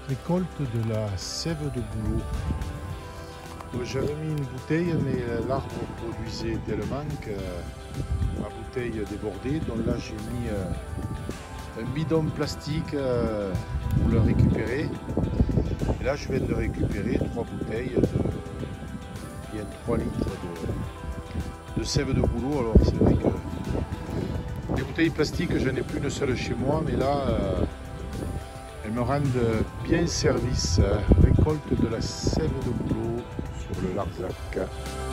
Récolte de la sève de bouleau. J'avais mis une bouteille, mais l'arbre produisait tellement que ma bouteille débordait. Donc là, j'ai mis un bidon plastique pour le récupérer. Et là, je viens de récupérer 3 bouteilles de bien 3 litres de sève de bouleau. Alors, c'est vrai que les bouteilles plastiques, je n'ai plus une seule chez moi, mais là, elles me rendent bien service. Récolte de la sève de bouleau sur le Larzac.